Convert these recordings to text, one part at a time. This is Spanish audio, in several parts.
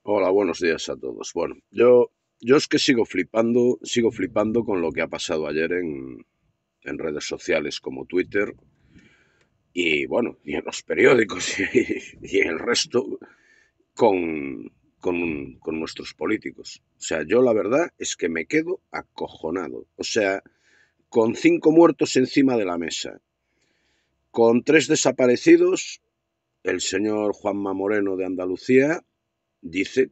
Hola, buenos días a todos. Bueno, yo es que sigo flipando con lo que ha pasado ayer en redes sociales como Twitter y bueno, y en los periódicos y en el resto con nuestros políticos. O sea, yo la verdad es que me quedo acojonado. O sea, con 5 muertos encima de la mesa, con 3 desaparecidos, el señor Juanma Moreno de Andalucía dice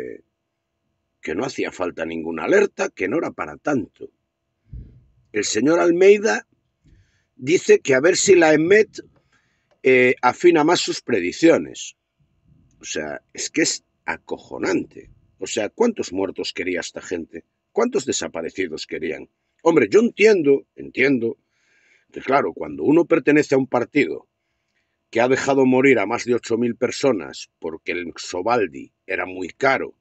que no hacía falta ninguna alerta, que no era para tanto. El señor Almeida dice que a ver si la EMET afina más sus predicciones. O sea, es que es acojonante. O sea, ¿cuántos muertos quería esta gente? ¿Cuántos desaparecidos querían? Hombre, yo entiendo que claro, cuando uno pertenece a un partido que ha dejado morir a más de 8.000 personas porque el Sovaldi era muy caro,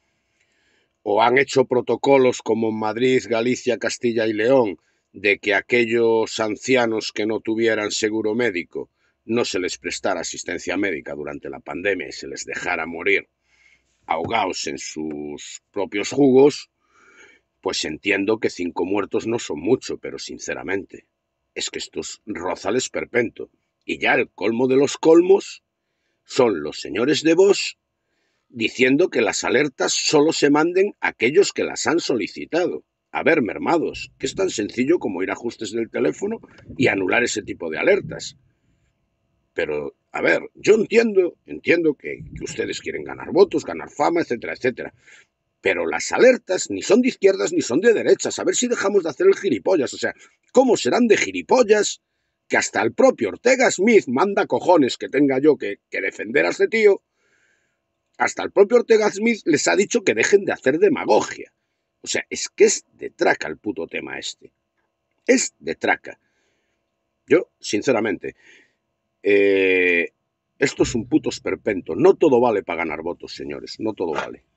o han hecho protocolos como en Madrid, Galicia, Castilla y León, de que aquellos ancianos que no tuvieran seguro médico no se les prestara asistencia médica durante la pandemia y se les dejara morir ahogados en sus propios jugos, pues entiendo que 5 muertos no son mucho, pero sinceramente, es que esto es roza el esperpento. Y ya el colmo de los colmos son los señores de Vox diciendo que las alertas solo se manden a aquellos que las han solicitado. A ver, mermados, que es tan sencillo como ir a ajustes del teléfono y anular ese tipo de alertas. Pero, a ver, yo entiendo que ustedes quieren ganar votos, ganar fama, etcétera, etcétera. Pero las alertas ni son de izquierdas ni son de derechas. A ver si dejamos de hacer el gilipollas. O sea, ¿cómo serán de gilipollas que hasta el propio Ortega Smith manda cojones que tenga yo que defender a ese tío? Hasta el propio Ortega Smith les ha dicho que dejen de hacer demagogia. O sea, es que es de traca el puto tema este. Es de traca. Yo, sinceramente, esto es un puto esperpento. No todo vale para ganar votos, señores. No todo vale.